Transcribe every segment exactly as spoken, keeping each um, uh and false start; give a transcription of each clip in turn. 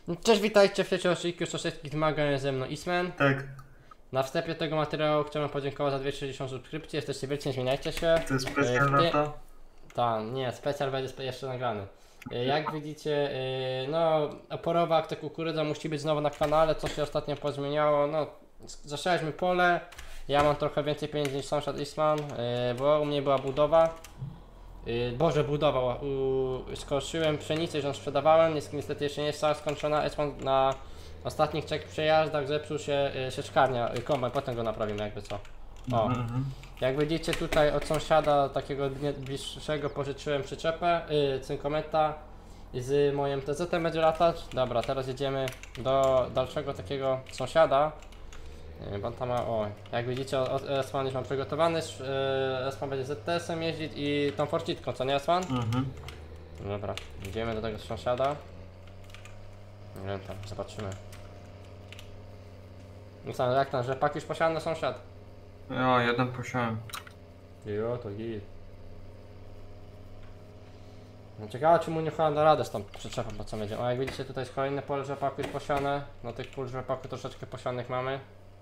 Cześć, witajcie w trzeciej odcinku wszystkich zmagań, ze mną Ismen. Tak. Na wstępie tego materiału chciałbym podziękować za dwieście sześćdziesiąt subskrypcji, jesteście wielcy, nie zmieniajcie się. To jest specjal na to? Tak, nie, specjal będzie jeszcze nagrany. Jak widzicie, no oporowa akcja kukurydza musi być znowu na kanale, co się ostatnio pozmieniało. No, zasialiśmy pole, ja mam trochę więcej pieniędzy niż sąsiad Isman, bo u mnie była budowa. Boże, budowa, skończyłem pszenicę, już ją sprzedawałem, niestety jeszcze nie jest cała skończona. Esman na ostatnich trzech przejazdach zepsuł się sieczkarnia, kombajn, potem go naprawimy jakby co. O, mm -hmm. Jak widzicie tutaj od sąsiada takiego bliższego pożyczyłem przyczepę, yy, cynkometa z moim T Z-em będzie latać. Dobra, teraz jedziemy do dalszego takiego sąsiada. Bo tam ma, o, jak widzicie, Esman już mam przygotowany, Esman będzie Z T S-em jeździć i tą forcitką, co nie Esman? Mhm. Dobra, idziemy do tego sąsiada. Nie wiem tam, zobaczymy. No co, jak tam, rzepak już posiadany sąsiad? Ja, jeden posiałem. Jo, to git. No ciekawe, czy mu nie chyba da radę z tą przyczepą, po co będzie. O, jak widzicie, tutaj jest kolejne pole rzepaku już posiane. No tych pól rzepaku troszeczkę posianych mamy.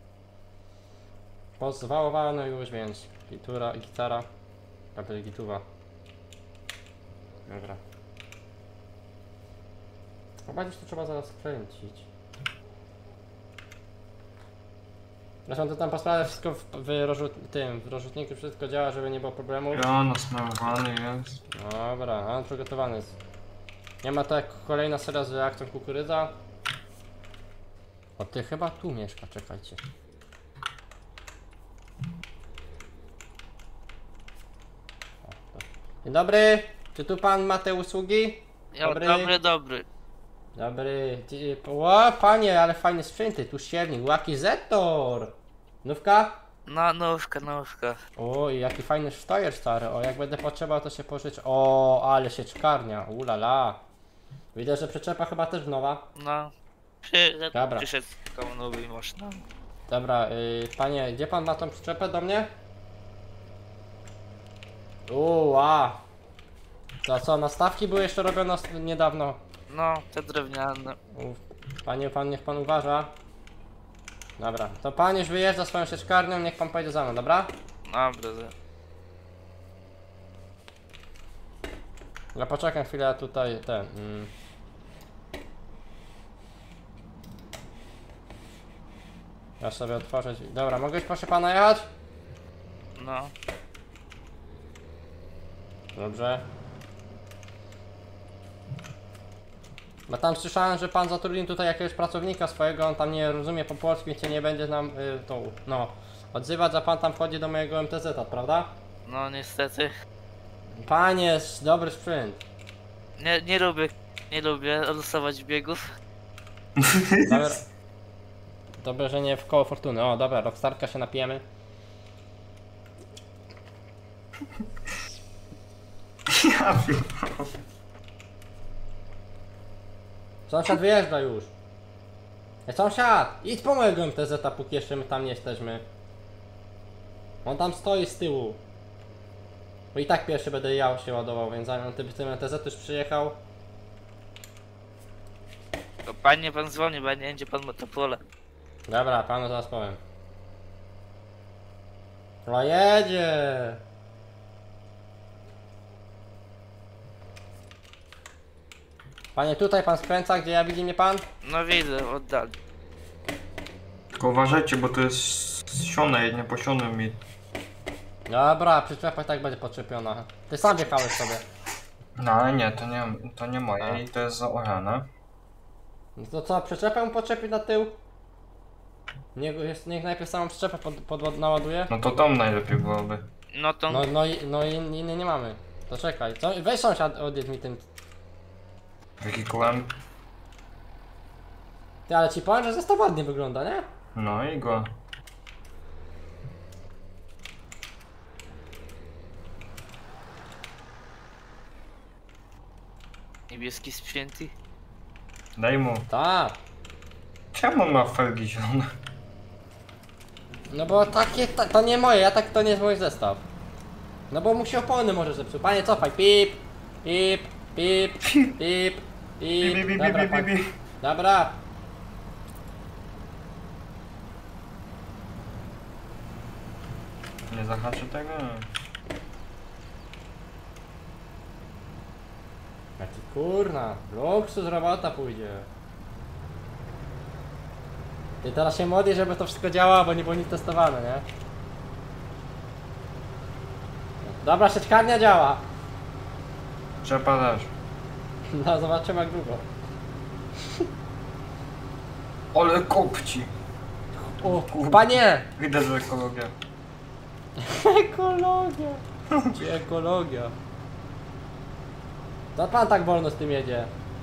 Pozwałowano już, więc gitura i gitara. Prawie gituwa. Dobra. Chyba gdzieś to trzeba zaraz kręcić. Zresztą to tam po sprawie wszystko w, w, rozrzut, tym, w rozrzutniku wszystko działa, żeby nie było problemu. Ja, nasmarowany jest. Dobra, on przygotowany jest. Nie ma to jak kolejna seria z reakcją kukurydza. O, ty chyba tu mieszka, czekajcie. Dzień dobry, czy tu pan ma te usługi? Dobry, dobry. Dobry. Dobry. O, panie, ale fajne sprzęty, tu siewnik, łaki Zetor. Nówka? No, nówka, nówka. O, i jaki fajny sztojer stary, o, jak będę potrzebował to się pożyczyć. O, ale sieczkarnia, ulala. Widzę, że przyczepa chyba też nowa. No, przyszedł, Dobra. przyszedł z taką nową maszyną. Dobra, yy, panie, gdzie pan ma tą przyczepę do mnie? Uła. To co, nastawki były jeszcze robione niedawno? No, te drewniane. Uf, panie, pan niech pan uważa. Dobra, to pan już wyjeżdża swoją sieczkarnią, niech pan pojedzie za mną, dobra? Dobra. Ja poczekam chwilę, ja tutaj ten... Mm. Ja sobie otworzę... Dobra, mogę już proszę pana jechać? No. Dobrze. Bo tam słyszałem, że pan zatrudnił tutaj jakiegoś pracownika swojego, on tam nie rozumie po polsku, więc nie będzie nam y, to, no, odzywać, a pan tam wchodzi do mojego M T Z-a, prawda? No niestety. Panie, jest dobry sprzęt. Nie, nie lubię, nie lubię losować biegów. Dobra. Dobrze, że nie w koło fortuny. O, dobra, rockstarka się napijemy. Ja wiem. Sąsiad wyjeżdża już. Ej, sąsiad, idź po mojego M T Z-a, póki jeszcze my tam nie jesteśmy. On tam stoi z tyłu. Bo i tak pierwszy będę ja się ładował, więc zanim ty tym M T Z już przyjechał. To panie pan dzwoni, bo nie będzie pan ma to pole. Dobra, panu zaraz powiem. O, jedzie! Panie, tutaj pan skręca, gdzie ja widzi mnie pan? No widzę, oddali. Tylko uważajcie, bo to jest sione, nie posione mi. Dobra, przyczepa i tak będzie podczepiona. Ty sam wjechałeś sobie. No ale nie, to nie, to nie moje A. i to jest zaorane. No to co, przyczepę mu podczepi na tył? Niech, jest, niech najpierw samą przyczepę pod, pod, naładuje. No to tam najlepiej byłoby. No to... No, no, i, no i inny nie mamy. To czekaj, co? Weź sąsiad, odjedź mi tym. Wykikułem. Ty, ale ci powiem, że zestaw ładnie wygląda, nie? No i go. Niebieski sprzęty. Daj mu. Tak. Czemu on ma felgi zielone? No bo takie, ta, to nie moje, ja tak to nie jest mój zestaw. No bo mu się opony może zepsuł. Panie, cofaj, pip, pip, pip, pip, Bi, bi, pip. bi, bi, Dobra, bi, pan, bi. Dobra. Nie zahaczy tego? Jaki kurna, luksus robota pójdzie. I teraz się modli, żeby to wszystko działało, bo nie było nic testowane, nie? Dobra, sieczkarnia działa. Czepa też. No zobaczymy jak długo. Ale kopci! O, panie! Widać, że ekologia. Ekologia! Gdzie ekologia? To pan tak wolno z tym jedzie.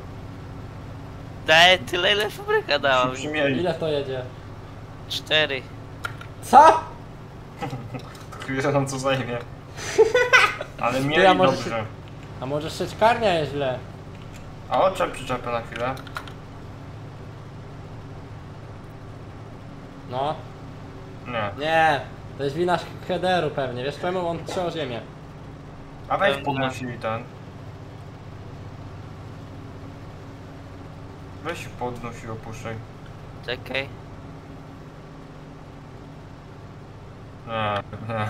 Daję tyle, ile fabryka dała. Przymieli. Ile to jedzie? Cztery. Co? Chwilę nam co zajmie. Ale mieli ja może dobrze. A może sieczkarnia jest źle? A oczep przyczepę na chwilę. No. Nie. Nie. To jest wina headeru pewnie. Wiesz czemu on trzyma ziemię? A weź Dobra. podnosili ten. Weź podnoś i opuszczaj. Czekaj. Nie, nie.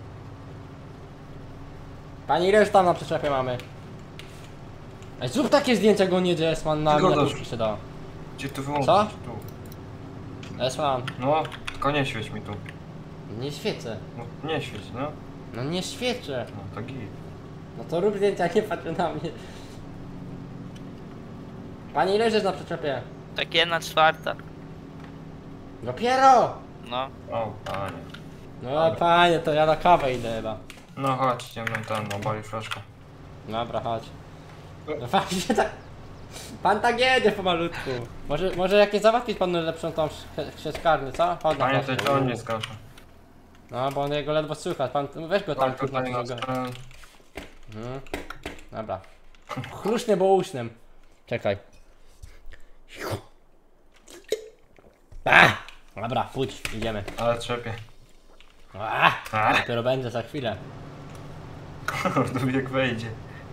Pani, ile już tam na przyczepie mamy? Ej, zrób takie zdjęcia, jak on jedzie, S-Man na Tylko miniaturki się da. Gdzie tu wyłączyć? Co? Tu. S-Man, No, tylko nie świeć mi tu. nie świecę. No, nie świeć, no. No nie świecę. No to git. No to rób zdjęcia, nie patrz na mnie. Pani, ile jest na przyczepie? Tak jedna czwarta. Dopiero! No. O, panie. No panie, to ja na kawę idę chyba. No chodź, idziemy ten, obali flaszkę. Dobra, chodź. No właśnie tak... Pan tak jedzie pomalutku. Może, może jakieś załatwić panu lepszą tą sieczkarnię, co? Chodź na Panie, flaszkę. to on nie skacze. No, bo on jego ledwo słychać. Pan, weź go tam Tak, kurna tutaj nas drogę. ten... Mhm. Dobra. Chruśnie, bo uśnem. Czekaj. A! Dobra, pójdź, idziemy. Ale trzepie. A! A, Dopiero będzie za chwilę. do jak wejdzie.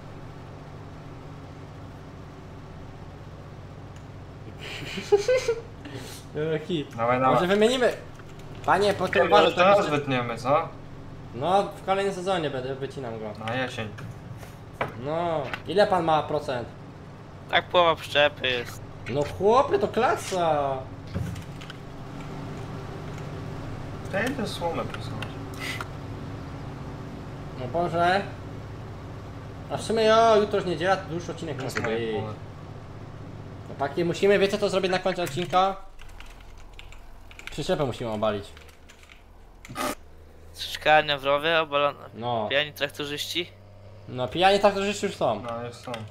E, Hit. Dawaj, Może dawaj. wymienimy. Panie, po tym Może uważaj, to teraz będzie- wytniemy, co? No, w kolejnym sezonie będę, wycinam go. Na jesień. No, ile pan ma procent? Tak połowa przyczepy jest. No chłopie, to klasa. Ja idę słomę przesuwać. No Boże. A w sumie o, jutro już niedziela, to dłuższy odcinek To jest może moje być. pole. Chłopaki, musimy, wiecie co zrobić na końcu odcinka? Przyczepę musimy obalić. Szkarnia w rowie, obalona. No, Pijani traktorzyści. no pijanie tak to rzeczy już są. No, jest są.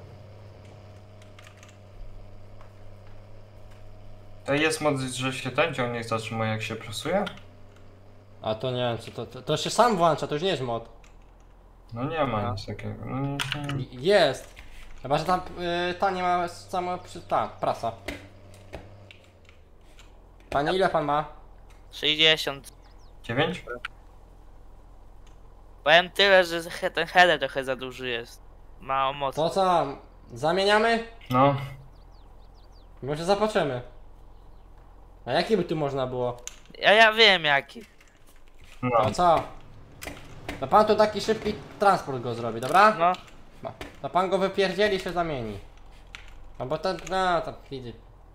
To jest moc, że się ten ciągnik zatrzymuje jak się presuje? A to nie wiem, co to, to, to się sam włącza, to już nie jest mod. No nie ma No. nic takiego. No nic nie... I- Jest. Chyba, że tam y, ta nie ma sama przy, ta, prasa. Panie, ile pan ma? sześćdziesiąt. dziewięć? Powiem tyle, że he- ten header trochę za duży jest. Mało mocy. To co, zamieniamy? No. Może zapatrzymy. A jaki by tu można było? Ja, ja wiem jaki. No. To co? To pan tu taki szybki transport go zrobi, dobra? No. No. To pan go wypierdzieli i się zamieni. No bo to, no to widzi.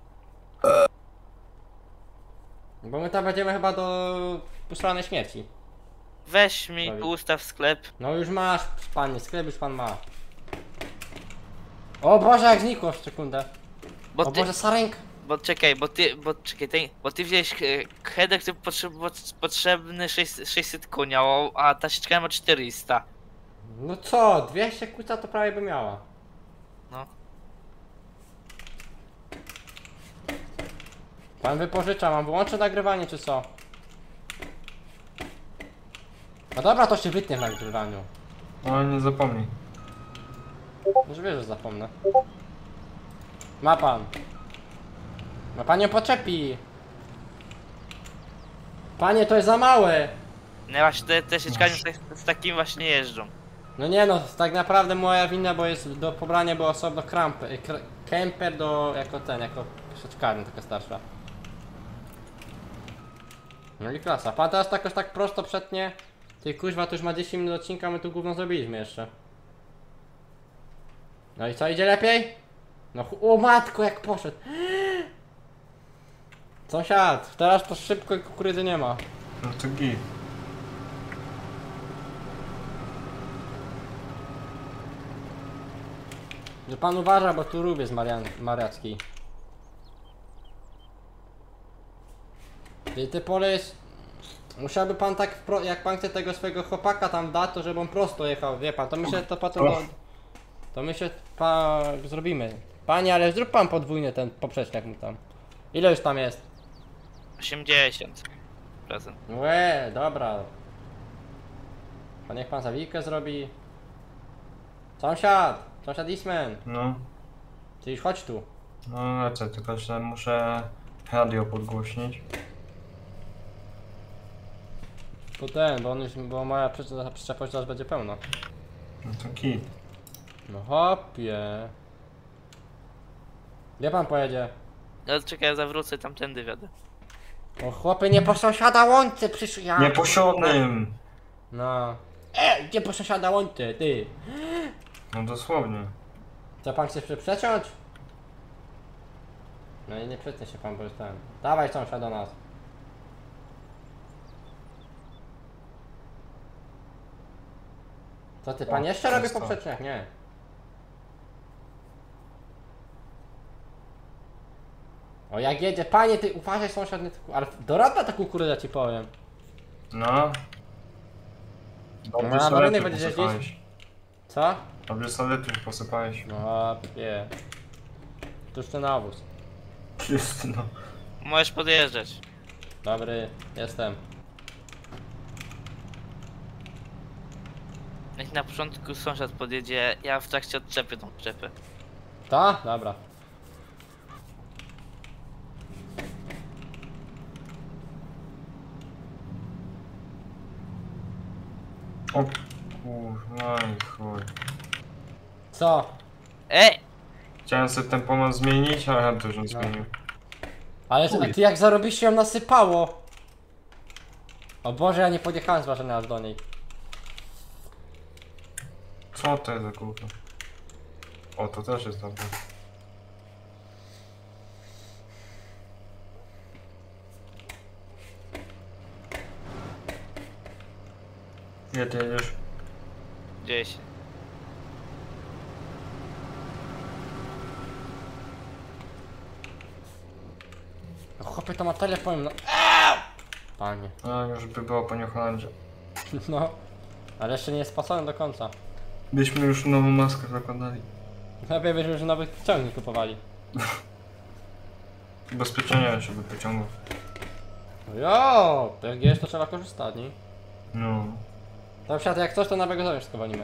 Bo my tam będziemy chyba do posranej śmierci. Weź mi Prawie. tu ustaw sklep. No już masz, panie, sklep już pan ma. O Boże, jak znikło w sekundę. Bo O ty, Boże, sarenka. bo czekaj, bo ty, bo czekaj, ty, bo ty wziąłeś e, header, który potrzeb, potrzebny sześćset, sześćset konia, o- a ta sieczka ma czterysta. No co, dwieście kuca to prawie by miała. No. Pan wypożycza, mam wyłączę nagrywanie czy co? No dobra, to się wytnie w nagrywaniu. No nie zapomnij. Już wiesz, że zapomnę. Ma pan. Ma pan ją poczepi. Panie, to jest za małe. No właśnie te, te sieczkami z, z takim właśnie jeżdżą. No nie no, tak naprawdę moja wina, bo jest do pobrania była osobno krampy, kr kemper do, jako ten, jako sieczkarny, taka starsza. No i klasa. Pan teraz tak, tak prosto przetnie. Ty kuźwa, to już ma dziesięć minut odcinka, my tu gówno zrobiliśmy jeszcze. No i co, idzie lepiej? No chu- o matko, jak poszedł. Sąsiad, teraz to szybko i kukurydzy nie ma. No to git. Że pan uważa, bo tu lubię z Marian Mariackiej. I te pole jest... Musiałby pan tak, pro... jak pan chce tego swojego chłopaka tam dać, to żeby on prosto jechał, wie pan, to my się to potem... Do... To my się pa... zrobimy. Panie, ale zrób pan podwójny ten poprzeczniak mu tam. Ile już tam jest? osiemdziesiąt procent. Łe, dobra. To niech pan zawikę zrobi. Sąsiad! Sąsiad Eastman! No. Ty już chodź tu. No lecę, tylko że muszę radio podgłośnić. Tu ten, bo on już, bo moja przyczepa przyczepość zaraz będzie pełna. No to git. No hopie. Gdzie pan pojedzie? No czekaj, ja zawrócę tamtędy wiadę. O chłopie, nie po sąsiada łące przyszł ja. Nieposionym! No. E, gdzie po sąsiada łące, ty? No dosłownie. Co pan chce prze- przeciąć? No i nie przetnie się pan, bo już ten. Dawaj sąsiad do nas. Co ty, pan O, jeszcze robi jest to. poprzeczniak? Nie. O jak jedzie, panie ty, uważaj sąsiad, nie, ale doradna ta kukurydza ci powiem. No. Dobrze No, sobie awaryjny tu będziesz posypałeś. Co? Dobrze sobie tu posypałeś. No, nie. Tuż ten nawóz. Jest no. Możesz podjeżdżać. Dobry, jestem. Niech na początku sąsiad podjedzie, ja w trakcie odczepię tą przyczepę. Ta? Dobra. O kurwa i chuj. Co? Ej! Chciałem sobie ten pomoc zmienić, ale ja to już nie zmienił. Ale a ty jak zarobisz się ją nasypało? O Boże, ja nie podjechałem zważony aż do niej. Co to jest za gówno? O, to też jest dobre. Gdzie ty jedziesz? Gdzieś. No chłopie to ma telefon, no. Eee! Panie. A, już by było po New Holandzie. No. Ale jeszcze nie jest spasony do końca. Byśmy już nową maskę zakładali. Lepiej byśmy już nowy ciągnik kupowali. Ubezpieczenia się by pociągło. Jo, to jak jest to trzeba korzystać, nie? No. To wsiad, jak coś to na wego wszystko walimy.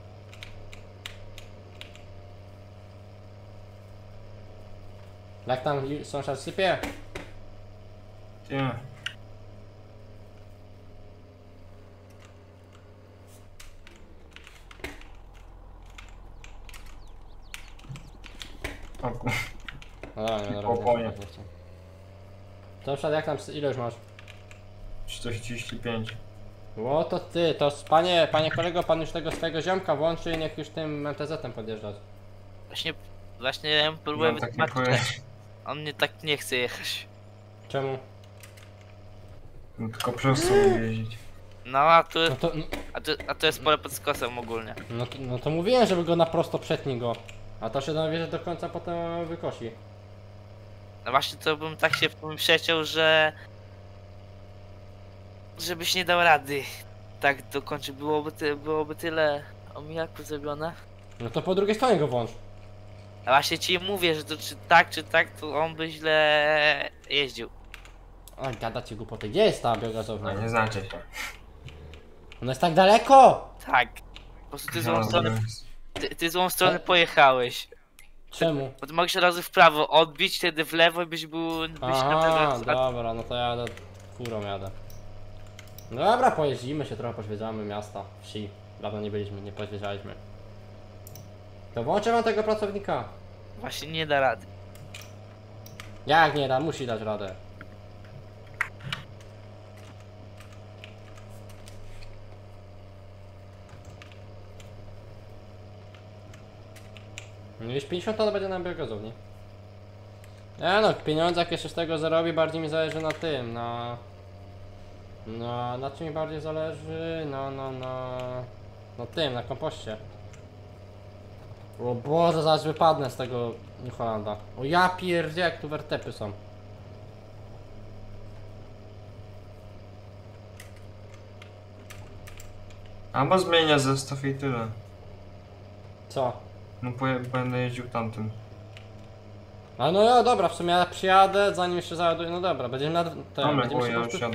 Jak tam li- sąsiad sypie? Nie. O kur... No dobra, nie Spokojnie. robię. To wsiad, jak tam, sy- ile już masz? czterdzieści pięć. Ło to ty, to s- panie, panie kolego, pan już tego swojego ziomka włączy i niech już tym M T Z-em podjeżdżać. Właśnie, właśnie próbuję Mam tak nie wytłumaczyć, powiedzieć. on mnie tak nie chce jechać. Czemu? Tylko przez co jeździć. No a tu, No to, no, a tu, a to jest pole pod skosem ogólnie. no, to- no to mówiłem, żeby go na prosto przetnij go. A to się dowie, że do końca potem wykosi. No właśnie to bym tak się w tym przeciął, że... Żebyś nie dał rady. Tak dokończy, byłoby, ty, byłoby tyle omijaków zrobione. No to po drugiej stronie go włącz. A właśnie ci mówię, że to czy tak, czy tak, to on by źle jeździł. A gadacie głupoty, gdzie jest ta No biogazownia? nie znacie się. Ona jest tak daleko! Tak. Po prostu ty złą No, stronę, no, ty, ty złą stronę pojechałeś. Czemu? Bo ty mogłeś od razu w prawo odbić, wtedy w lewo i byś był... Byś Aha, na dobra, no to jadę, furą jadę. Dobra, pojeździmy się trochę, poświedzamy miasta, wsi. Dawno nie byliśmy, nie poświedzaliśmy. To włączę wam tego pracownika. Właśnie nie da rady. Jak nie da, musi dać radę. No już pięćdziesiąt ton będzie na biogazowni. E no, pieniądze jak jeszcze z tego zarobi, bardziej mi zależy na tym, na... No, na czym mi bardziej zależy? No, no, no... Na tym, na kompoście. O Boże, zaraz wypadnę z tego New Hollanda. O ja pierdzie, jak tu wertepy są. Albo zmienia zestaw i tyle. Co? No poje- będę jeździł tamtym. A no ja, dobra, w sumie ja przyjadę, zanim jeszcze załaduję, no dobra, będziemy na... Ten, Dobra, będziemy bo się ja po już prostu... jadę.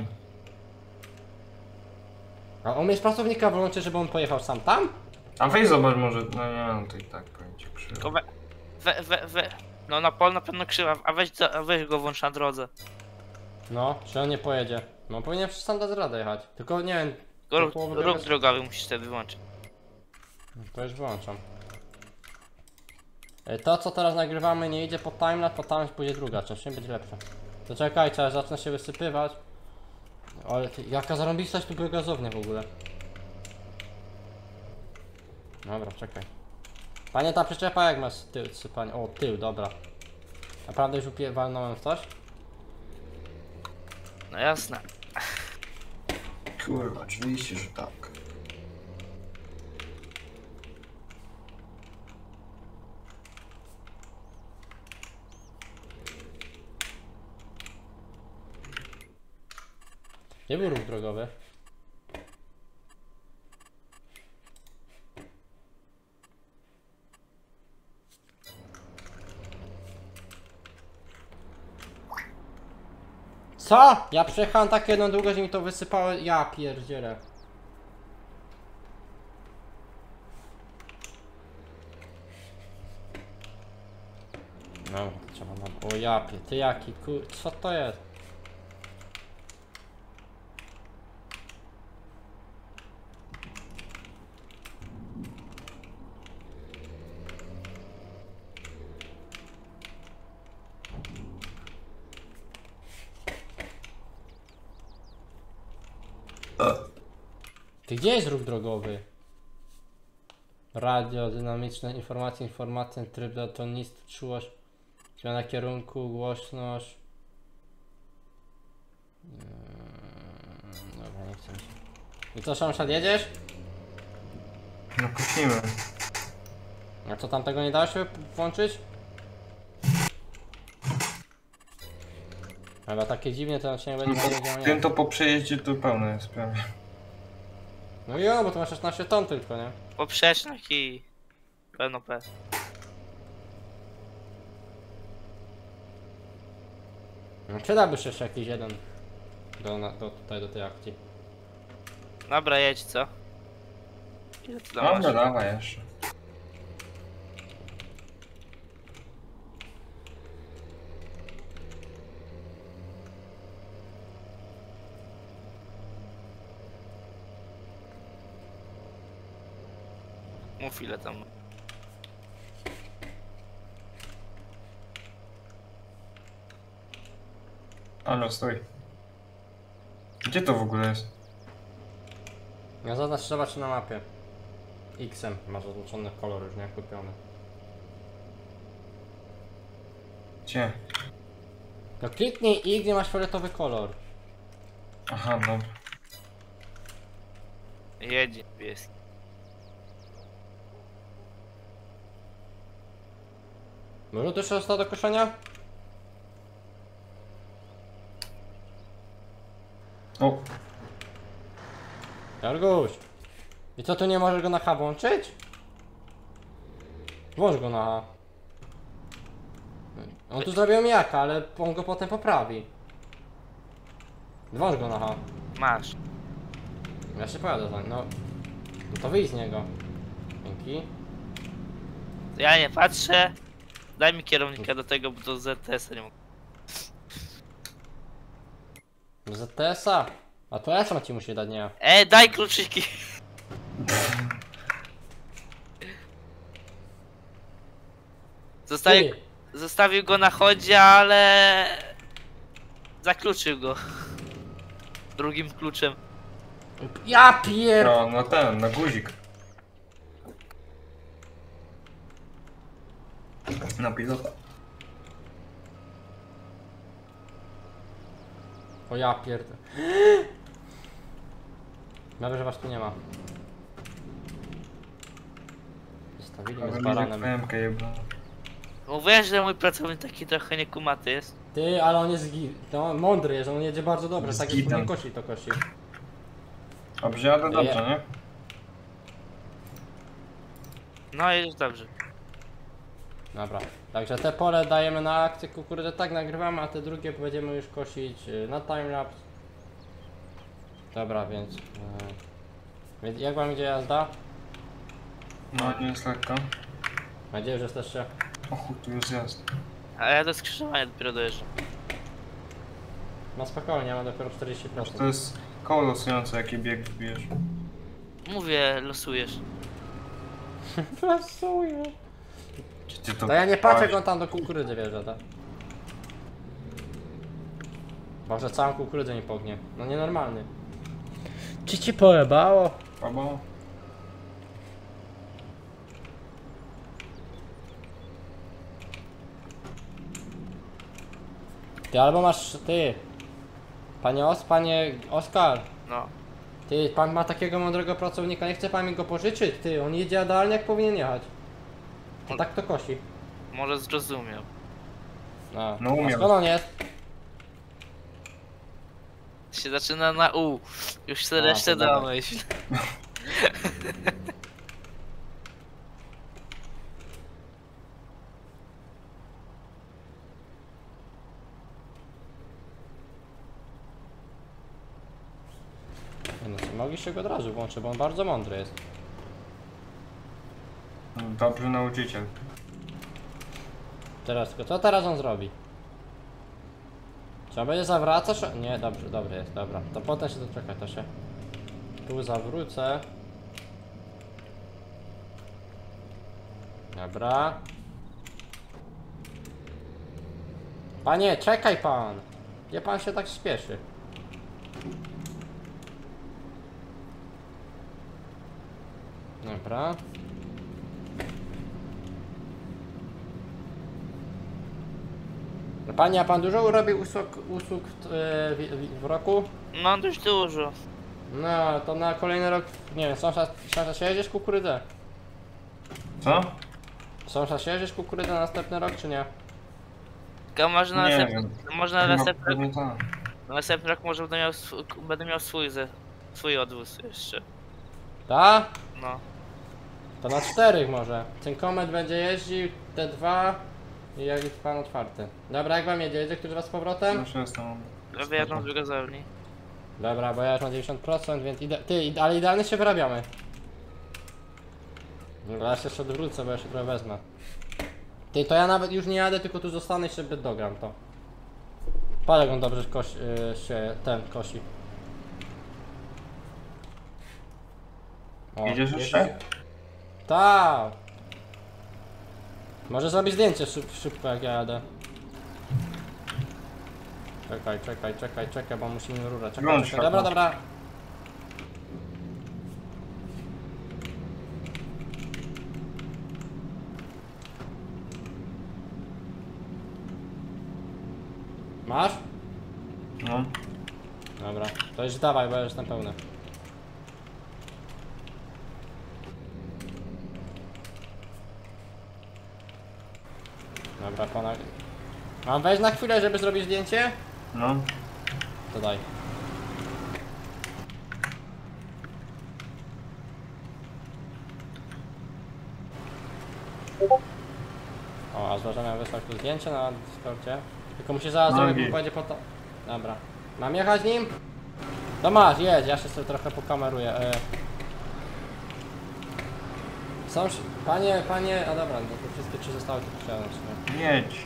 A on jest pracownika wyłączy, żeby on pojechał sam tam? A weź zobacz może, no nie, no to i tak powiem ci krzywo. Tylko we, we, we, we. No na pol na pewno krzywa, a weź, za- a weź go włącz na drodze. No, czy on nie pojedzie? No on powinien przecież sam dać radę jechać. Tylko nie wiem, Tylko do Ruch, połowy ruch drogi- drogowy musisz wtedy wyłączyć. to już wyłączam. E, To co teraz nagrywamy nie idzie po timelapse, po timelapse pójdzie druga część, nie będzie lepsza. To czekajcie, aż zacznę się wysypywać. Ale ty, jaka zarąbistość tu biogazownia w ogóle. Dobra, czekaj. Panie, ta przyczepa jak masz tył, sypanie? O, tył, dobra. Naprawdę już upie- walnąłem w coś? No jasne. Kurwa, oczywiście, że tak. Gdzie był ruch drogowy? Co? Ja przejechałem tak jedną długo, że mi to wysypało. Ja pierdzielę. No, trzeba na... O ja pie... Ty jaki kur... Co to jest? Ty gdzie jest ruch drogowy? Radio, dynamiczne informacje, informacje, tryb daltonisty, czułość, zmiana kierunku, głośność. Yy, dobra, nie chcę mi się. I co, Szamszad, jedziesz? No puścimy. A co, tam tego nie dało się włączyć? Ale takie dziwnie to się nie będzie No, działo. tym to po przejeździe to pełne jest prawie. No i o, bo to masz szesnaście ton tylko, nie? Poprzecznych i... Pełno P. No przydałby się jeszcze jakiś jeden do, na, do tutaj do tej akcji. Dobra, jedź, co? Ile ty tam masz? Dobra, dawaj jeszcze. Mów ile tam. Ale stój. Gdzie to w ogóle jest? Ja zaznacz trzeba czy na mapie. X-em masz oznaczony kolor już nie kupiony. Gdzie? No kliknij I, gdzie masz fioletowy kolor. Aha, dobra. Jedzie, jest. Może to jeszcze zostało do koszenia? O, Jarguś! I co, tu nie możesz go na H włączyć? Włącz go na H. On tu zrobił mijaka, ale on go potem poprawi. Włącz go na H. Masz. Ja się pojadę za nim, no. No to wyjdź z niego. Dzięki. Ja nie patrzę. Daj mi kierownika do tego, bo do Z T S-a nie mogę. Z T S-a? A to ja sam ci musi dać, nie ja. E, daj kluczyki. Zostawił, Ty, zostawił go na chodzie, ale... Zakluczył go. Drugim kluczem. ja pier... No, na ten, na guzik. Na pilota. O ja pierd... Dobrze, że was tu nie ma. Zostawili mnie z baranem. P M K jebną. Mówiłem, że mój pracownik taki trochę niekumaty jest. Ty, ale on jest gi... no, mądry jest, on jedzie bardzo dobrze, Z tak jak gitem. nie kosi, to kosi. Dobrze, jadę dobrze, nie? No i już dobrze. Dobra, także te pole dajemy na akcję kukurydzę, tak nagrywamy, a te drugie będziemy już kosić y, na timelapse. Dobra, więc... y, Więc jak wam idzie jazda? No, nie jest lekko. Mam nadzieję, że jesteście... O chuj, tu jest jazd. A ja do skrzyżowania dopiero dojeżdżam. No spokojnie, mam dopiero czterdzieści To procent. jest koło losujące, jaki bieg wbijesz. Mówię, losujesz. Plasuję. Czy ty To ja nie patrzę, jak kupowałeś? on tam do kukurydzy wjeżdża, tak? Może całą kukurydzę nie pognie. No nienormalny. Czy ci pojebało? Albo... Ty albo masz... ty... Panie Os... panie Oskar. No. Ty, pan ma takiego mądrego pracownika, nie chce pan mi go pożyczyć? Ty, on jedzie idealnie jak powinien jechać. To tak to kosi. Może zrozumiał. No, No a umiał. skąd on jest? Się zaczyna na U. Już A, sobie resztę to dobra. domyśl. Nie no, czy mogliście go od razu włączyć, bo on bardzo mądry jest. Dobry nauczyciel. Teraz tylko, co teraz on zrobi? Czy on będzie zawracać? Nie, dobrze, dobry jest, dobra. To potem się doczekaj, to się... Tu zawrócę. Dobra. Panie, czekaj pan! Gdzie pan się tak śpieszy? Dobra. Panie, a pan dużo robi usług, usług w, e, w, w roku? No dość dużo. No, to na kolejny rok, nie wiem, sąsiad, sąsiad siedzisz kukurydzę? Co? Sąsiad siedzisz kukurydzę na następny rok, czy nie? Tylko może na Nie następny, wiem. może na Chyba następny rok, pewnie tak. na następny rok może będę miał, sw będę miał swój, ze, swój odwóz jeszcze. Ta? No. To na czterech może. Cynkomet będzie jeździł, te dwa i jak jest pan otwarty. Dobra, jak wam jedzie? Jedzie któryś was z powrotem? Już jestem. Robię jedną z biogazowni. Dobra, bo ja już mam dziewięćdziesiąt procent, więc ide ty, ide ale idealnie się wyrabiamy. Dobra, ja się jeszcze odwrócę, bo ja się trochę wezmę. Ty, to ja nawet już nie jadę, tylko tu zostanę i sobie dogram to. Patrz jak on dobrze kosi, yy, się ten kosi. O, Jedziesz jest- jeszcze? Tak. Może zrobić zdjęcie szyb, szybko jak ja jadę. Czekaj, czekaj, czekaj, czekaj, bo musimy rurę. Czekaj, Wyłącz czekaj. Dobra, światło. dobra. Masz? No. Dobra, to już dawaj, bo ja już jestem pełny. Dobra, pana... Mam wejść na chwilę, żeby zrobić zdjęcie? No. To daj. O, a zważam, miałem wysłać tu zdjęcie na Discordzie. Tylko musi zaraz No zrobić, i- bo będzie po to... Dobra. Mam jechać nim? To masz, jedź, ja się sobie trochę pokameruję. E... Są... sz- Panie, panie... A dobra, no to wszystkie trzy zostały, to przyjadę w sumie. Jedź.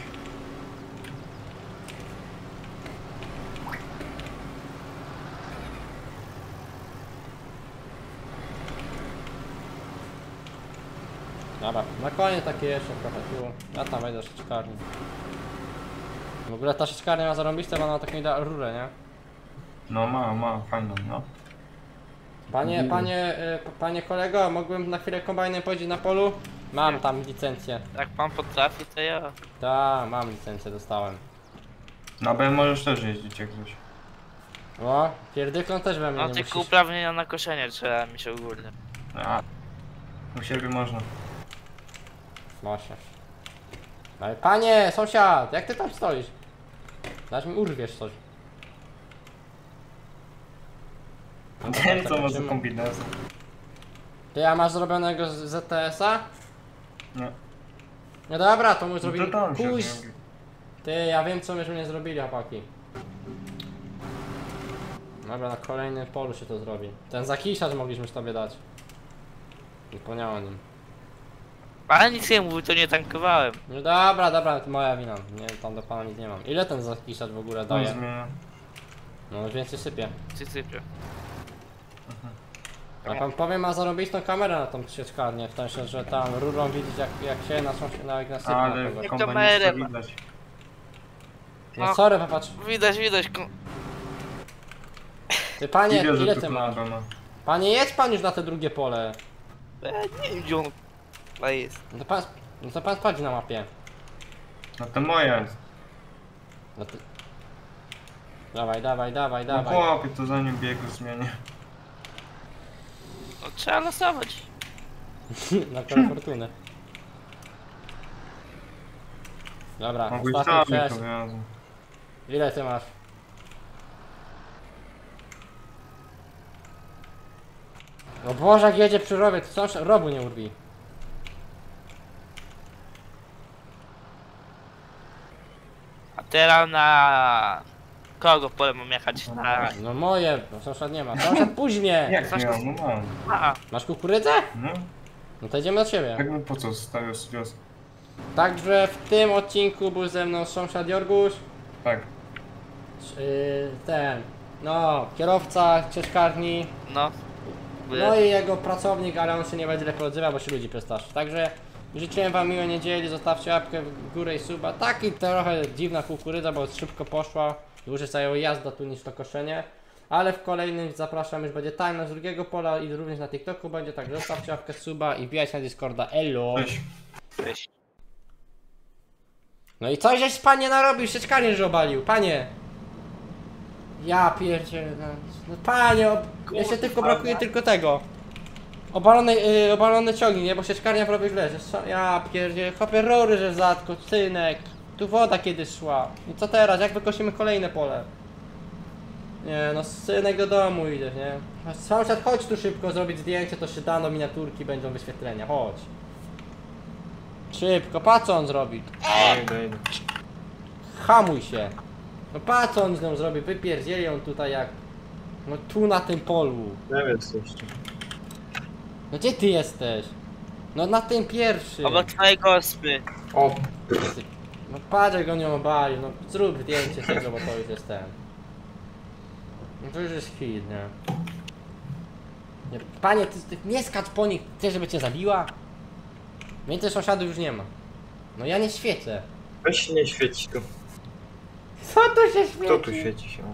Dobra, Na koniec takie jeszcze trochę tu. Ja tam wejdę sieczkarni. W ogóle ta sieczkarnia ma zarąbiste, bo ona ma taką idealną rurę, nie? No ma, ma, fajną, no. Panie, Mhm. panie, y, p- panie kolego, mógłbym na chwilę kombajnem powiedzieć na polu? Mam tam licencję. Jak pan potrafi, to ja. Tak, mam licencję, dostałem. Na B możesz też jeździć jak coś. O, pierdyką też we mnie No nie tylko musisz. uprawnienia na koszenie trzeba mi się ogólnie. A, u siebie można. Właśnie. Ale panie, sąsiad, jak ty tam stoisz? Zaraz mi urwiesz coś. No, Ten tak, co ma za zobaczymy. kombinezon. Ty, a masz zrobionego z Z T S-a? Nie. No dobra, to mu No zrobili. to tam się Kuś. zrobi. Ty, ja wiem co myśmy nie zrobili, chłopaki. Dobra, na kolejnym polu się to zrobi. Ten zakiszacz mogliśmy tobie dać. Zapomniałem o nim. Pan nic nie mówił, to nie tankowałem. No dobra, dobra, to moja wina. Nie, tam do pana nic nie mam. Ile ten zakiszacz w ogóle No daje? zmienia. No już więcej sypie. Cycypie. A pan powie, ma zarobistą kamerę na tą sieczkarnię, w sensie, że tam rurą widzieć jak, jak się na sąsiad, jak nasypie na Ale kogoś. w Jak kombajnie kamerę to ma. widać. No sorry, popatrz. Widać, widać. ko- Ty panie, Widzę, że ile tu ty masz? kolego ma. Panie, jedź pan już na te drugie pole. Ja nie wiem, gdzie on chyba jest. No to pan, no to pan sprawdzi na mapie. No to moje. No ty... Dawaj, dawaj, dawaj, No dawaj. chłopie, to zanim biegu zmienię. No, trzeba losować. Na kolę fortuny. Dobra, Mogłeś ostatni sami przejazd. to wiozą. Ile ty masz? O Boże, jak jedzie przy rowie, to sąsiad robu nie urwi. A teraz na... Kogo pole mam jechać? Na... No moje, bo sąsiad nie ma. Sąsiad później! Jak Coś miał? No mam. A, Masz kukurydzę? No, No to idziemy do ciebie. tak bym po co stawiał z wiosny? Także w tym odcinku był ze mną sąsiad Jorgusz. Tak. Yy, ten, no, kierowca ciężkarni. no. No i jego pracownik, ale on się nie będzie lepiej odzywał, bo się ludzi przestraszy. Także życzę wam miłej niedzieli, zostawcie łapkę w górę i suba. Taki trochę dziwna kukurydza, bo szybko poszła. Dłużej zajęła jazda tu niż to koszenie. Ale w kolejnym zapraszam, już będzie timelapse z drugiego pola i również na TikToku będzie, także zostawcie łapkę suba i wbijajcie na Discorda. Elo! Cześć. Cześć. No i coś żeś panie narobił, sieczkarnię że obalił, panie! Ja pierdzie, no, no panie, ob... jeszcze tylko brakuje tylko tego. Obalony, yy, obalony ciągnik, nie, bo sieczkarnia robi źle, że co- ja pierdzie, chopie rory, że zatko, synek, tu woda kiedyś szła. I co teraz, jak wykosimy kolejne pole? Nie no, synek do domu idziesz, nie? Sąsiad, chodź tu szybko zrobić zdjęcie, to się dano, miniaturki, będą wyświetlenia, chodź. Szybko, patrz co on zrobi. Idę, idę. Hamuj się. No patrz co on z nią zrobi, wypierdzieli ją tutaj jak... No tu na tym polu. Nie wiem co jeszcze. No gdzie ty jesteś? No na tym pierwszym. Obok twojej gospy. O, No patrz jak on ją obalił, no zrób zdjęcie tego, bo to już jest ten. No to już jest hit, nie? nie panie, ty, ty nie skacz po nich, chcesz żeby cię zabiła? Więcej sąsiadów już nie ma. No ja nie świecę. Weź się nie świeci tu. Co tu się świeci? Kto tu świeci się?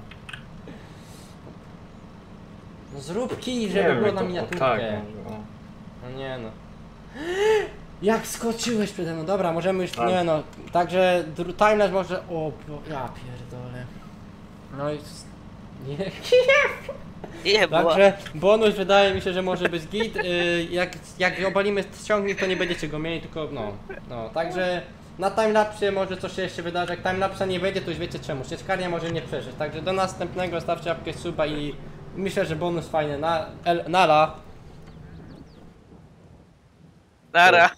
No zrób kij, Nie żeby było wiem, na to- o, miniaturkę. tak, może, o. No nie no. Jak skoczyłeś przede mną, dobra, możemy już, Tak. nie no, także dru- timelapse może, o, bo- ja pierdolę. No i, s- nie, Nie, bo... także bonus wydaje mi się, że może być git, y, jak, jak obalimy ciągnik to nie będziecie go mieli, tylko no, no, także na timelapsie może coś się jeszcze wydarzy, jak timelapsa nie będzie to już wiecie czemu, sieczkarnia może nie przeżyć, także do następnego stawcie łapkę suba i myślę, że bonus fajny, na, el, nala. Nara.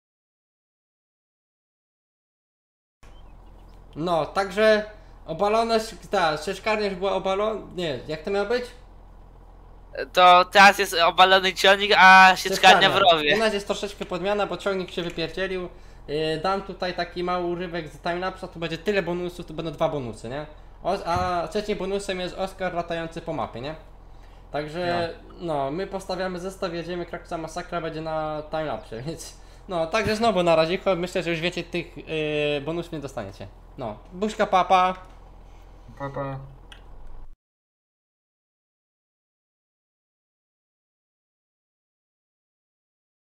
No, także obalone, sz- ta sieczkarnia już była obalona, nie, jak to miało być? To teraz jest obalony ciągnik, a sieczkarnia w U rowie. nas jest troszeczkę podmiana, bo ciągnik się wypierdzielił. Yy, dam tutaj taki mały urywek z timelapsa, tu będzie tyle bonusów, tu będą dwa bonusy, nie? O, a trzecim bonusem jest Oskar latający po mapie, nie? Także, no, my postawiamy zestaw, jedziemy, Kraksa Masakra będzie na timelapsie, więc No, także znowu na razie, myślę, że już wiecie, tych yy, bonusów nie dostaniecie. No, buźka papa. Pa, pa.